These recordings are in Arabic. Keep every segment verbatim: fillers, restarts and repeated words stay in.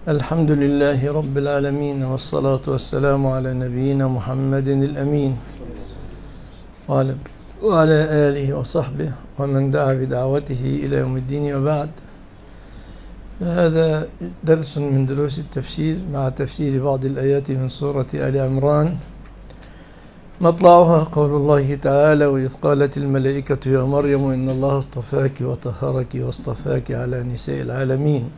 الحمد لله رب العالمين، والصلاة والسلام على نبينا محمد الأمين وعلى وعلى آله وصحبه ومن دعا بدعوته إلى يوم الدين، وبعد. هذا درس من دروس التفسير مع تفسير بعض الآيات من سورة آل عمران. مطلعها قول الله تعالى: وإذ قالت الملائكة يا مريم إن الله اصطفاك وطهرك واصطفاك على نساء العالمين.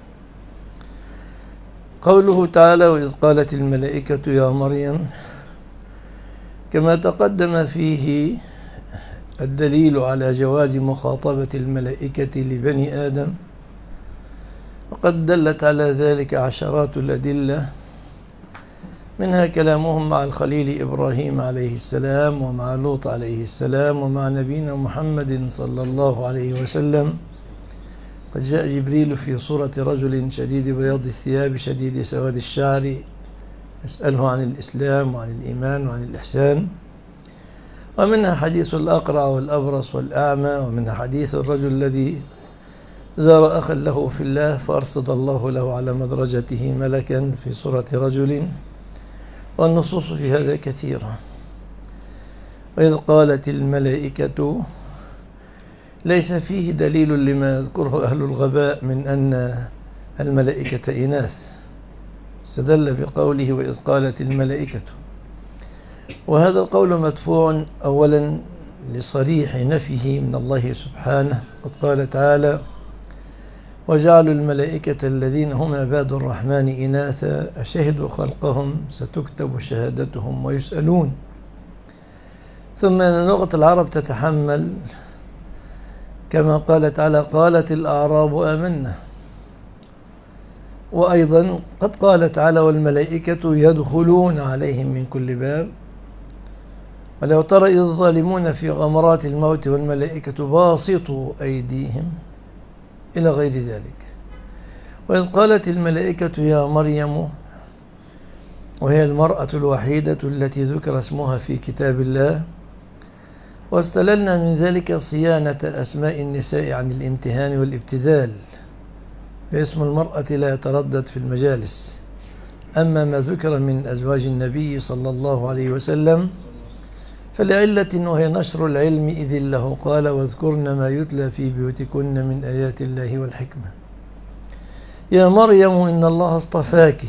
قوله تعالى: وإذ قالت الملائكة يا مريم، كما تقدم فيه الدليل على جواز مخاطبة الملائكة لبني آدم، وقد دلت على ذلك عشرات الأدلة، منها كلامهم مع الخليل إبراهيم عليه السلام، ومع لوط عليه السلام، ومع نبينا محمد صلى الله عليه وسلم. قد جاء جبريل في صورة رجل شديد بياض الثياب شديد سواد الشعر يسأله عن الإسلام وعن الإيمان وعن الإحسان. ومنها حديث الأقرع والأبرص والأعمى، ومنها حديث الرجل الذي زار أخا له في الله فأرصد الله له على مدرجته ملكا في صورة رجل، والنصوص في هذا كثيرة. وإذ قالت الملائكة ليس فيه دليل لما يذكره أهل الغباء من أن الملائكة إناث، استدل بقوله وإذ قالت الملائكة، وهذا القول مدفوع أولا لصريح نفيه من الله سبحانه. قد قال تعالى: وجعلوا الملائكة الذين هم عباد الرحمن إناثا أشهدوا خلقهم ستكتب شهادتهم ويسألون. ثم أن لغة العرب تتحمل، كما قال تعالى: قالت الأعراب آمنا. وأيضا قد قال تعالى: والملائكة يدخلون عليهم من كل باب. ولو ترى إذ الظالمون في غمرات الموت والملائكة باسطوا أيديهم إلى غير ذلك. وإذ قالت الملائكة يا مريم، وهي المرأة الوحيدة التي ذكر اسمها في كتاب الله، واستللنا من ذلك صيانة أسماء النساء عن الامتهان والابتذال، فاسم المرأة لا يتردد في المجالس. أما ما ذكر من أزواج النبي صلى الله عليه وسلم فلعلة، وهي نشر العلم، إذ له قال: واذكرن ما يتلى في بيوتكن من آيات الله والحكمة. يا مريم إن الله اصطفاك،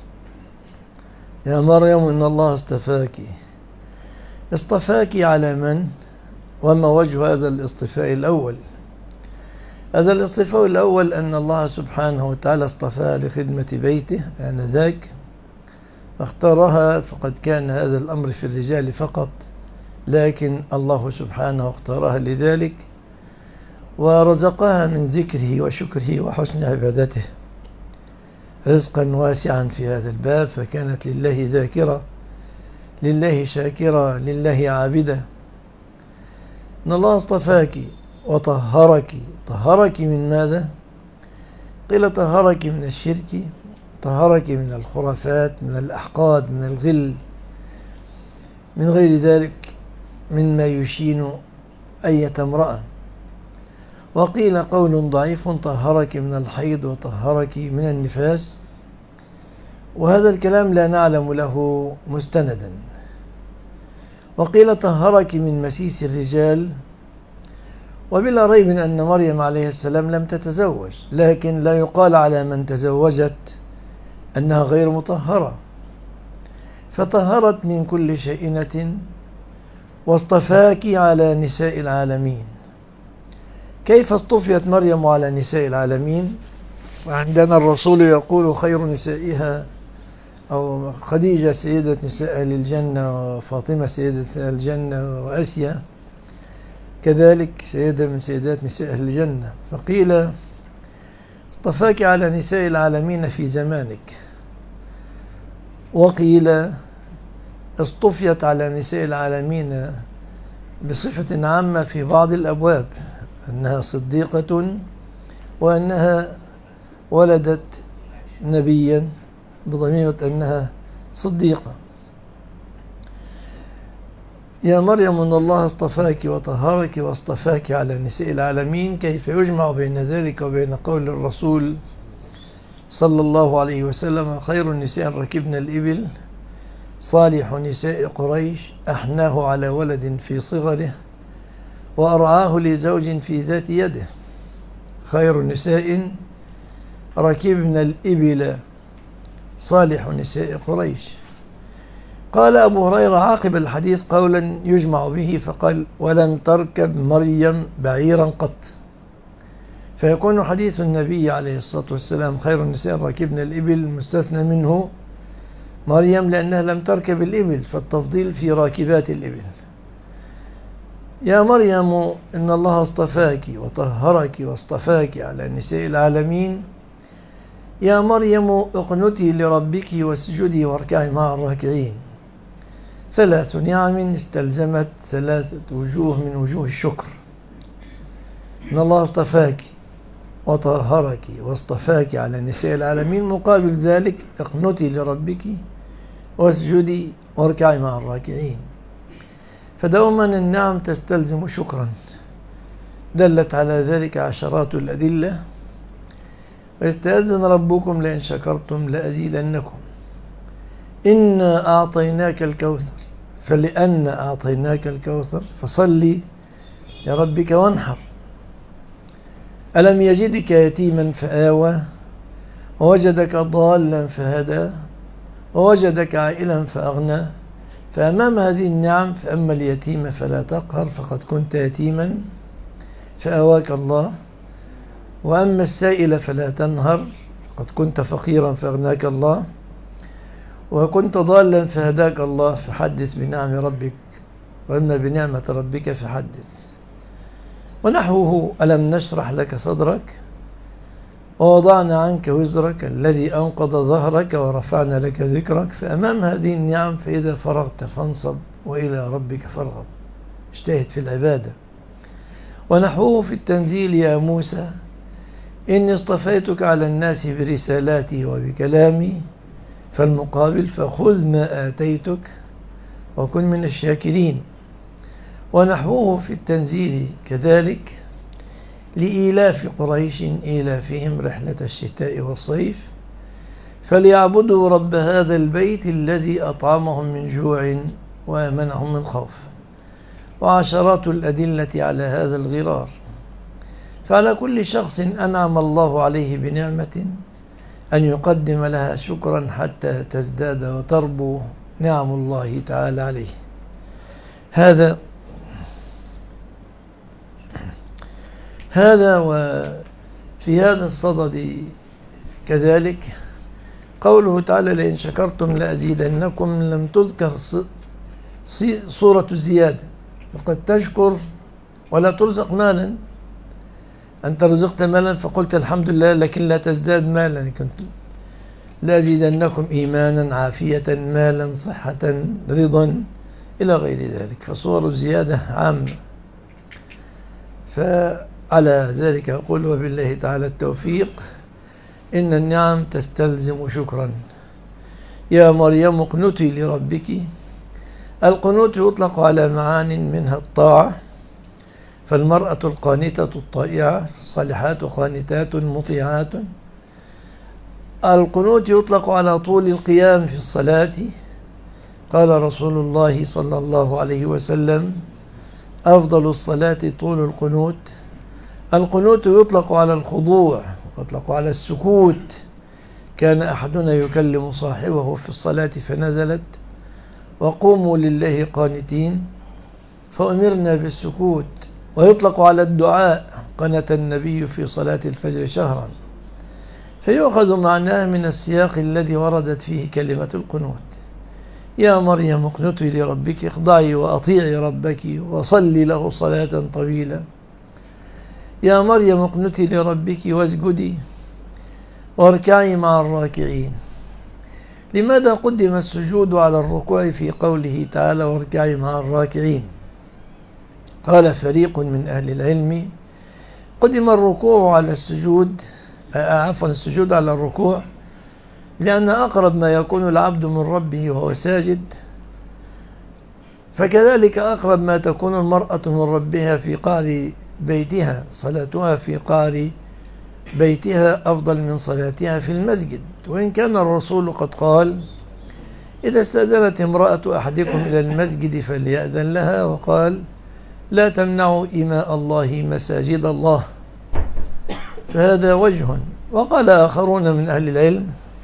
يا مريم إن الله اصطفاك. اصطفاك على من؟ وما وجه هذا الاصطفاء الأول؟ هذا الاصطفاء الأول أن الله سبحانه وتعالى اصطفاها لخدمة بيته آنذاك، فاختارها، فقد كان هذا الأمر في الرجال فقط، لكن الله سبحانه اختارها لذلك، ورزقها من ذكره وشكره وحسن عبادته رزقا واسعا في هذا الباب، فكانت لله ذاكرة، لله شاكرة، لله عابدة. إن الله اصطفاك وطهرك. طهرك من ماذا؟ قيل طهرك من الشرك، طهرك من الخرافات، من الأحقاد، من الغل، من غير ذلك مما يشين أية امرأة. وقيل قول ضعيف: طهرك من الحيض وطهرك من النفاس، وهذا الكلام لا نعلم له مستندا. وقيل طهرك من مسيس الرجال، وبلا ريب أن مريم عليه السلام لم تتزوج، لكن لا يقال على من تزوجت أنها غير مطهرة، فطهرت من كل شيئنة واصطفاك على نساء العالمين. كيف اصطفيت مريم على نساء العالمين وعندنا الرسول يقول خير نسائها، أو خديجة سيدة نساء أهل الجنة، وفاطمة سيدة نساء الجنة، وآسيا كذلك سيدة من سيدات نساء أهل الجنة. فقيل اصطفاك على نساء العالمين في زمانك، وقيل اصطفيت على نساء العالمين بصفة عامة في بعض الأبواب، أنها صديقة وأنها ولدت نبيا بضميمة أنها صديقة. يا مريم إن الله اصطفاك وطهرك واصطفاك على نساء العالمين. كيف يجمع بين ذلك وبين قول الرسول صلى الله عليه وسلم: خير النساء ركبن الإبل، صالح نساء قريش أحناه على ولد في صغره، وأرعاه لزوج في ذات يده. خير نساء ركبن الإبل، صالح نساء قريش. قال أبو هريرة عاقب الحديث قولا يجمع به فقال: ولم تركب مريم بعيرا قط. فيكون حديث النبي عليه الصلاة والسلام خير النساء ركبن الإبل مستثنى منه مريم، لأنها لم تركب الإبل، فالتفضيل في راكبات الإبل. يا مريم إن الله اصطفاك وطهرك واصطفاك على نساء العالمين. يا مريم اقنتي لربك واسجدي واركعي مع الراكعين. ثلاث نعم استلزمت ثلاثة وجوه من وجوه الشكر. إن الله اصطفاك وطهرك واصطفاك على نساء العالمين، مقابل ذلك اقنتي لربك واسجدي واركعي مع الراكعين. فدوما النعم تستلزم شكرا، دلت على ذلك عشرات الأدلة. ويستأذن ربكم لئن شكرتم لأزيدنكم. إنا أعطيناك الكوثر، فلأن أعطيناك الكوثر فصلي لربك وانحر. ألم يجدك يتيما فآوى، ووجدك ضالا فهدى، ووجدك عائلا فأغنى. فأمام هذه النعم، فأما اليتيم فلا تقهر فقد كنت يتيما فآواك الله، وأما السائل فلا تنهر قد كنت فقيرا فأغناك الله، وكنت ضالا فهداك الله. فحدث بنعم ربك، وأما بنعمة ربك فحدث. ونحوه: ألم نشرح لك صدرك ووضعنا عنك وزرك الذي أنقض ظهرك ورفعنا لك ذكرك. فأمام هذه النعم فإذا فرغت فانصب وإلى ربك فارغب، اجتهد في العبادة. ونحوه في التنزيل: يا موسى إني اصطفيتك على الناس برسالاتي وبكلامي. فالمقابل: فخذ ما آتيتك وكن من الشاكرين. ونحوه في التنزيل كذلك: لإيلاف قريش إيلافهم رحلة الشتاء والصيف، فليعبدوا رب هذا البيت الذي أطعمهم من جوع وآمنهم من خوف. وعشرات الأدلة على هذا الغرار. فعلى كل شخص أنعم الله عليه بنعمة أن يقدم لها شكرا حتى تزداد وتربو نعم الله تعالى عليه. هذا هذا وفي هذا الصدد كذلك قوله تعالى: لئن شكرتم لأزيدنكم. لم تذكر صورة الزيادة، وقد تشكر ولا ترزق مالا. أنت رزقت مالا فقلت الحمد لله، لكن لا تزداد مالا. كنت لأزيدنكم إيمانا، عافية، مالا، صحة، رضا، إلى غير ذلك. فصور الزيادة عامة. فعلى ذلك أقول: وبالله تعالى التوفيق. إن النعم تستلزم شكرا. يا مريم اقنتي لربك. القنوت يطلق على معان منها الطاعة، فالمرأة القانتة الطائعة، الصالحات قانتات مطيعات. القنوت يطلق على طول القيام في الصلاة. قال رسول الله صلى الله عليه وسلم: أفضل الصلاة طول القنوت. القنوت يطلق على الخضوع، يطلق على السكوت. كان أحدنا يكلم صاحبه في الصلاة فنزلت: وقوموا لله قانتين، فأمرنا بالسكوت. ويطلق على الدعاء: قنت النبي في صلاة الفجر شهرا. فيؤخذ معناه من السياق الذي وردت فيه كلمة القنوت. يا مريم اقنتي لربك، اخضعي وأطيعي ربك وصلي له صلاة طويلة. يا مريم اقنتي لربك واسجدي واركعي مع الراكعين. لماذا قدم السجود على الركوع في قوله تعالى: واركعي مع الراكعين؟ قال فريق من أهل العلم: قدم الركوع على السجود، عفوا السجود على الركوع، لأن أقرب ما يكون العبد من ربه وهو ساجد، فكذلك أقرب ما تكون المرأة من ربها في قعر بيتها، صلاتها في قعر بيتها أفضل من صلاتها في المسجد، وإن كان الرسول قد قال: إذا استأذنت امرأة أحدكم إلى المسجد فليأذن لها، وقال: لا تمنعوا إماء الله مساجد الله. فهذا وجه. وقال آخرون من أهل العلم،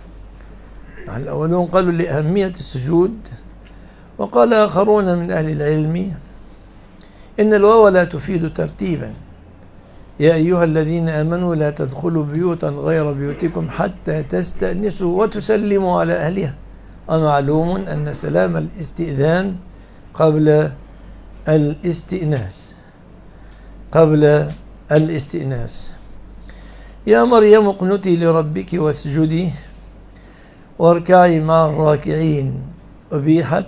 الأولون قالوا لأهمية السجود، وقال آخرون من أهل العلم إن الواو لا تفيد ترتيبا: يا أيها الذين آمنوا لا تدخلوا بيوتا غير بيوتكم حتى تستأنسوا وتسلموا على أهلها. ومعلوم أن سلام الاستئذان قبل الاستئناس قبل الاستئناس. يا مريم اقنتي لربك واسجدي واركعي مع الراكعين. أبيحت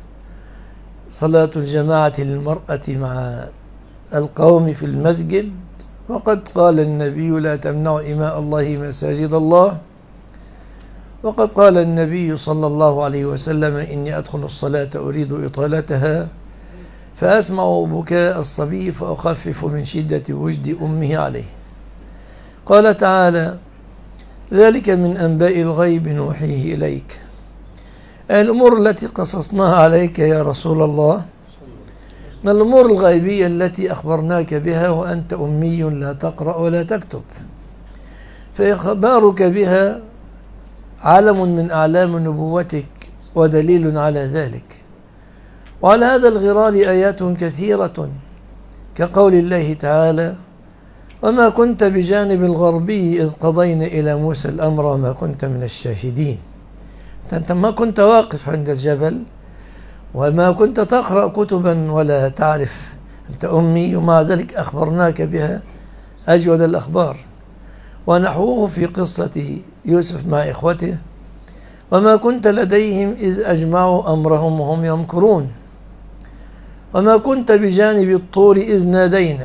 صلاة الجماعة للمرأة مع القوم في المسجد، وقد قال النبي: لا تمنعوا إماء الله مساجد الله. وقد قال النبي صلى الله عليه وسلم: إني أدخل الصلاة أريد إطالتها فأسمع بكاء الصبي فأخفف من شدة وجد أمه عليه. قال تعالى: ذلك من أنباء الغيب نوحيه إليك. الأمور التي قصصناها عليك يا رسول الله من الأمور الغيبية التي أخبرناك بها وأنت أمي لا تقرأ ولا تكتب، فإخبارك بها علم من أعلام نبوتك ودليل على ذلك. وعلى هذا الغرار آيات كثيرة، كقول الله تعالى: وما كنت بجانب الغربي إذ قضينا إلى موسى الأمر وما كنت من الشاهدين. أنت ما كنت واقف عند الجبل، وما كنت تقرأ كتبا ولا تعرف، أنت أمي، ومع ذلك أخبرناك بها أجود الأخبار. ونحوه في قصة يوسف مع إخوته: وما كنت لديهم إذ أجمعوا أمرهم وهم يمكرون. وما كنت بجانب الطور إذ نادينا.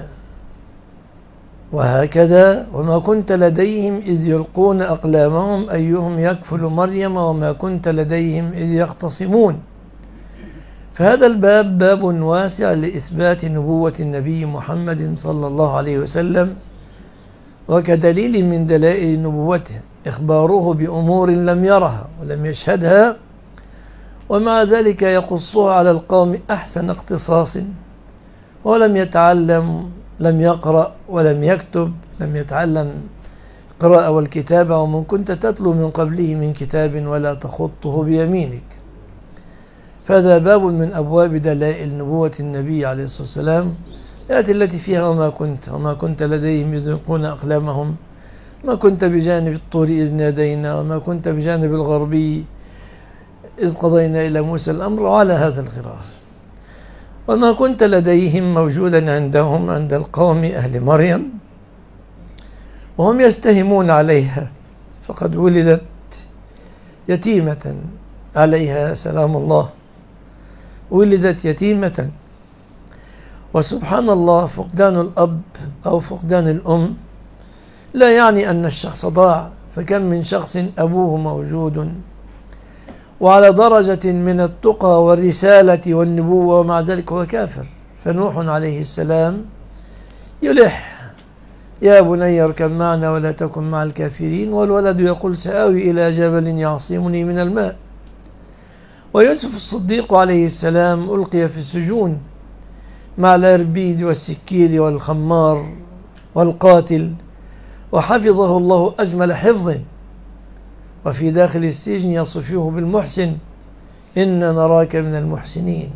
وهكذا: وما كنت لديهم إذ يلقون أقلامهم أيهم يكفل مريم وما كنت لديهم إذ يختصمون. فهذا الباب باب واسع لإثبات نبوة النبي محمد صلى الله عليه وسلم، وكدليل من دلائل نبوته إخباره بأمور لم يرها ولم يشهدها، ومع ذلك يقصها على القوم أحسن اقتصاص، ولم يتعلم، لم يقرأ ولم يكتب، لم يتعلم القراءة والكتابة، ومن كنت تتلو من قبله من كتاب ولا تخطه بيمينك. فهذا باب من أبواب دلائل نبوة النبي عليه الصلاة والسلام، الآيات التي فيها: وما كنت وما كنت لديهم إذ يلقون أقلامهم، ما كنت بجانب الطور إذ نادينا، وما كنت بجانب الغربي إذ قضينا إلى موسى الأمر. وعلى هذا الغرار: وما كنت لديهم موجودا عندهم عند القوم أهل مريم وهم يستهمون عليها، فقد ولدت يتيمة عليها سلام الله، ولدت يتيمة. وسبحان الله، فقدان الأب أو فقدان الأم لا يعني أن الشخص ضاع، فكم من شخص أبوه موجود وعلى درجة من التقى والرسالة والنبوة ومع ذلك هو كافر. فنوح عليه السلام يلح: يا بني اركب معنا ولا تكن مع الكافرين، والولد يقول: سآوي إلى جبل يعصمني من الماء. ويوسف الصديق عليه السلام ألقي في السجون مع الأربيد والسكير والخمار والقاتل، وحفظه الله أجمل حفظ، وفي داخل السجن يصفه بالمحسن: إنا نراك من المحسنين.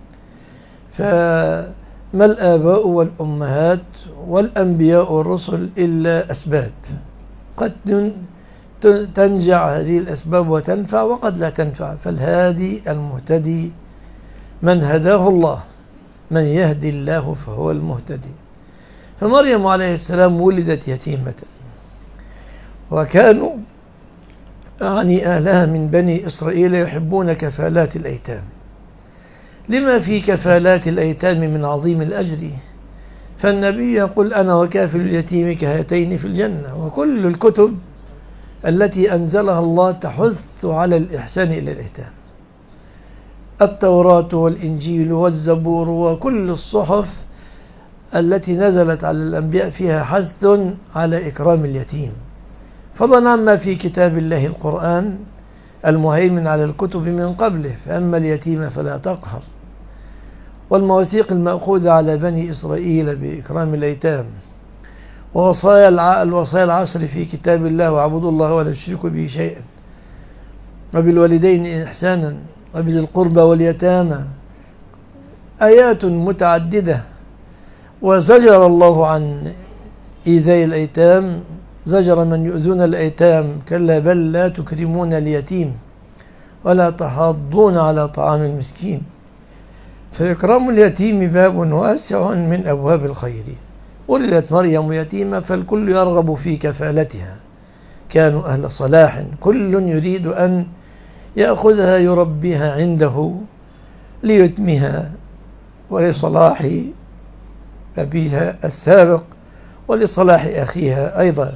فما الآباء والأمهات والأنبياء والرسل إلا أسباب، قد تنجع هذه الأسباب وتنفع وقد لا تنفع. فالهادي المهتدي من هداه الله، من يهدي الله فهو المهتدي. فمريم عليه السلام ولدت يتيمة، وكانوا أعني أهلها من بني إسرائيل يحبون كفالات الأيتام، لما في كفالات الأيتام من عظيم الأجر. فالنبي يقول: أنا وكافل اليتيم كهاتين في الجنة. وكل الكتب التي أنزلها الله تحث على الإحسان إلى الأيتام، التوراة والإنجيل والزبور وكل الصحف التي نزلت على الأنبياء فيها حث على إكرام اليتيم، فضلا عما في كتاب الله القرآن المهيمن على الكتب من قبله، فأما اليتيم فلا تقهر، والمواثيق المأخوذة على بني إسرائيل بإكرام الأيتام، ووصايا الوصايا العصر في كتاب الله واعبدوا الله ولا تشركوا به شيئا، وبالوالدين إحسانا، وبذي القربى واليتامى، آيات متعددة. وزجر الله عن إيذاء الأيتام، زجر من يؤذون الأيتام: كلا بل لا تكرمون اليتيم ولا تحاضون على طعام المسكين. فإكرام اليتيم باب واسع من أبواب الخير. ولدت مريم يتيمة فالكل يرغب في كفالتها، كانوا أهل صلاح، كل يريد أن يأخذها يربيها عنده ليتمها ولصلاح أبيها السابق ولصلاح أخيها أيضا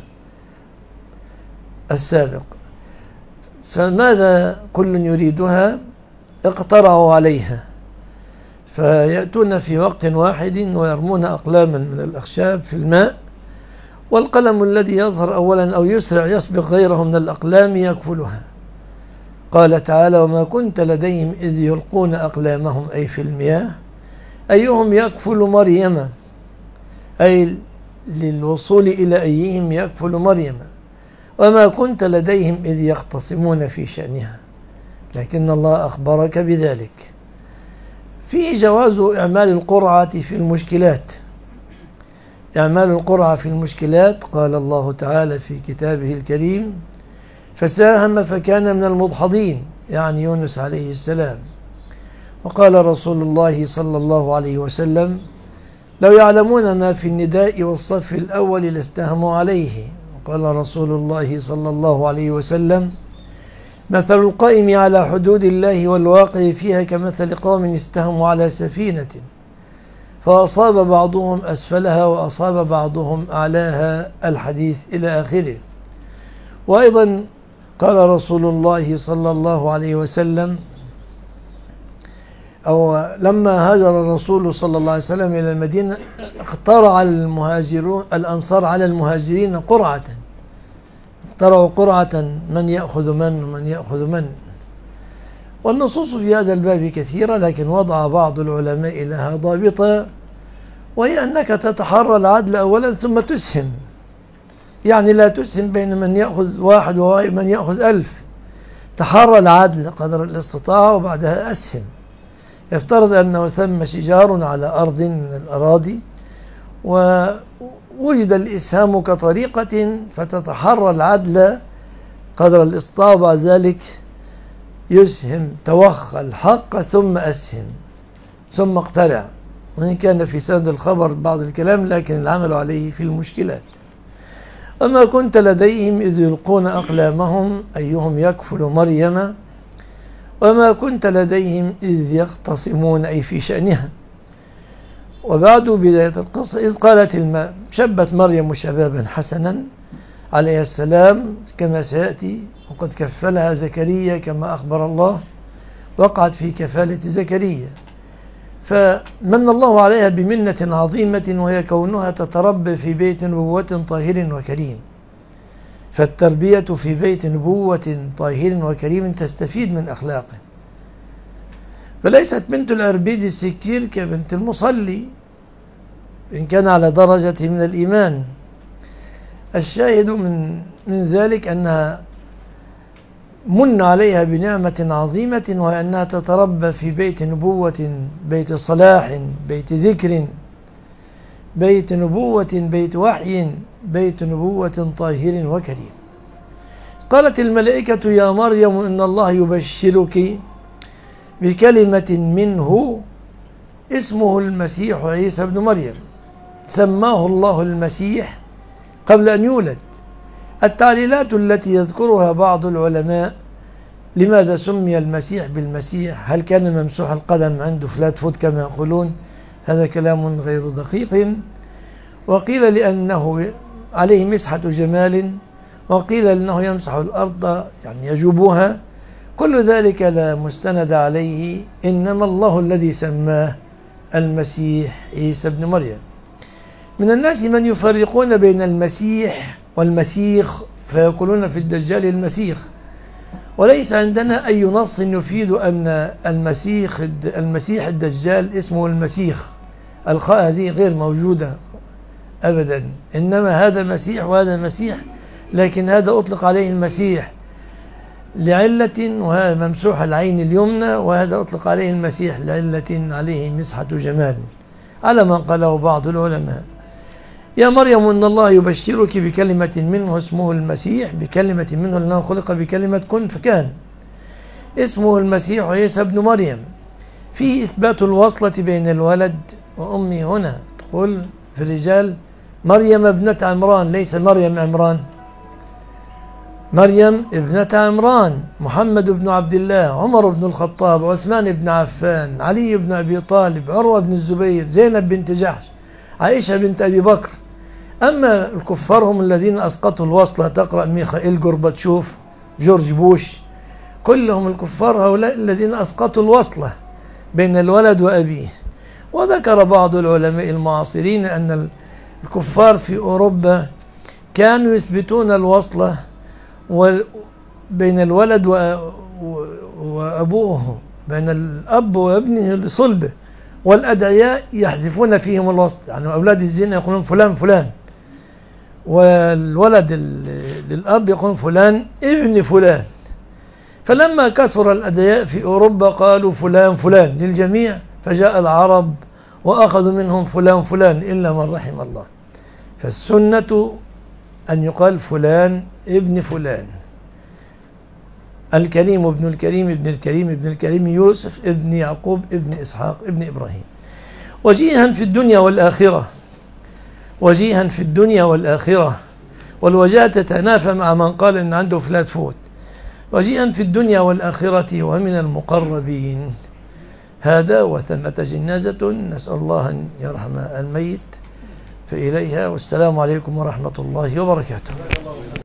السابق. فماذا كل يريدها؟ اقترعوا عليها، فيأتون في وقت واحد ويرمون أقلاما من الأخشاب في الماء، والقلم الذي يظهر أولا أو يسرع يسبق غيره من الأقلام يكفلها. قال تعالى: وما كنت لديهم إذ يلقون أقلامهم، أي في المياه، أيهم يكفل مريم، أي للوصول إلى أيهم يكفل مريم. وما كنت لديهم إذ يختصمون في شأنها، لكن الله أخبرك بذلك. في جواز إعمال القرعة في المشكلات. إعمال القرعة في المشكلات، قال الله تعالى في كتابه الكريم: فساهم فكان من المدحضين، يعني يونس عليه السلام. وقال رسول الله صلى الله عليه وسلم: لو يعلمون ما في النداء والصف الأول لاستهموا عليه. وقال رسول الله صلى الله عليه وسلم: مثل القائم على حدود الله والواقع فيها كمثل قوم استهموا على سفينة فأصاب بعضهم أسفلها وأصاب بعضهم أعلاها، الحديث إلى آخره. وأيضا قال رسول الله صلى الله عليه وسلم: أو لما هاجر الرسول صلى الله عليه وسلم إلى المدينة اقترع المهاجرون الأنصار على المهاجرين قرعة، اقترعوا قرعة من يأخذ من ومن يأخذ من. والنصوص في هذا الباب كثيرة، لكن وضع بعض العلماء لها ضابطا، وهي أنك تتحرى العدل أولا ثم تسهم، يعني لا تسهم بين من يأخذ واحد ومن يأخذ ألف، تحرى العدل قدر الاستطاعة وبعدها أسهم. يفترض أنه ثم شجار على أرض من الأراضي ووجد الإسهام كطريقة، فتتحرى العدل قدر الاستطاعة، وبعد ذلك يسهم، توخى الحق ثم أسهم ثم اقترع. وإن كان في سند الخبر بعض الكلام، لكن العمل عليه في المشكلات. وما كنت لديهم إذ يلقون أقلامهم أيهم يكفل مريم وما كنت لديهم إذ يختصمون، أي في شأنها. وبعد بداية القصة إذ قالت الماء، شبت مريم شبابا حسنا عليه السلام كما سيأتي، وقد كفلها زكريا كما أخبر الله، وقعت في كفالة زكريا، فمن الله عليها بمنة عظيمة، وهي كونها تتربى في بيت نبوة طاهر وكريم. فالتربية في بيت نبوة طاهر وكريم تستفيد من أخلاقه، فليست بنت الأربيد السكير كبنت المصلي إن كان على درجة من الإيمان. الشاهد من من ذلك أنها من عليها بنعمة عظيمة، وهي أنها تتربى في بيت نبوة، بيت صلاح، بيت ذكر، بيت نبوة، بيت وحي، بيت نبوة طاهر وكريم. قالت الملائكة: يا مريم إن الله يبشرك بكلمة منه اسمه المسيح عيسى بن مريم. سماه الله المسيح قبل أن يولد. التعليلات التي يذكرها بعض العلماء لماذا سمي المسيح بالمسيح، هل كان ممسوح القدم عنده فلات فوت كما يقولون، هذا كلام غير دقيق. وقيل لأنه عليه مسحة جمال، وقيل أنه يمسح الأرض يعني يجوبها، كل ذلك لا مستند عليه، إنما الله الذي سماه المسيح عيسى بن مريم. من الناس من يفرقون بين المسيح والمسيخ فيقولون في الدجال المسيخ، وليس عندنا أي نص يفيد أن المسيح المسيح الدجال اسمه المسيخ. الخاء هذه غير موجودة أبدا، إنما هذا مسيح وهذا مسيح، لكن هذا أطلق عليه المسيح لعلة وهذا ممسوح العين اليمنى، وهذا أطلق عليه المسيح لعلة عليه مسحة جمال، على ما قاله بعض العلماء. يا مريم إن الله يبشرك بكلمة منه اسمه المسيح، بكلمة منه لأنه خلق بكلمة كن فكان، اسمه المسيح عيسى ابن مريم. فيه إثبات الوصلة بين الولد وأمه. هنا تقول في الرجال مريم ابنة عمران، ليس مريم عمران، مريم ابنة عمران، محمد بن عبد الله، عمر بن الخطاب، عثمان بن عفان، علي بن أبي طالب، عروة بن الزبير، زينب بنت جحش، عائشة بنت أبي بكر. أما الكفار هم الذين أسقطوا الوصلة، تقرأ ميخائيل جورباتشوف، جورج بوش، كلهم الكفار هؤلاء الذين أسقطوا الوصلة بين الولد وأبيه. وذكر بعض العلماء المعاصرين أن الكفار في أوروبا كانوا يثبتون الوصلة بين الولد وأبوه، بين الأب وابنه لصلبه، والأدعياء يحذفون فيهم الوصل، يعني أولاد الزنا يقولون فلان فلان، والولد للأب يقولون فلان ابن فلان. فلما كثر الأدعياء في أوروبا قالوا فلان فلان للجميع، فجاء العرب وأخذوا منهم فلان فلان إلا من رحم الله. فالسنة أن يقال فلان ابن فلان، الكريم ابن الكريم ابن الكريم ابن الكريم، يوسف ابن يعقوب ابن إسحاق ابن إبراهيم. وجيها في الدنيا والآخرة، وجيها في الدنيا والآخرة، والوجاهة تتنافى مع من قال إن عنده فلات فوت. وجيها في الدنيا والآخرة ومن المقربين. هذا وثمة جنازة، نسأل الله أن يرحم الميت فإليها، والسلام عليكم ورحمة الله وبركاته.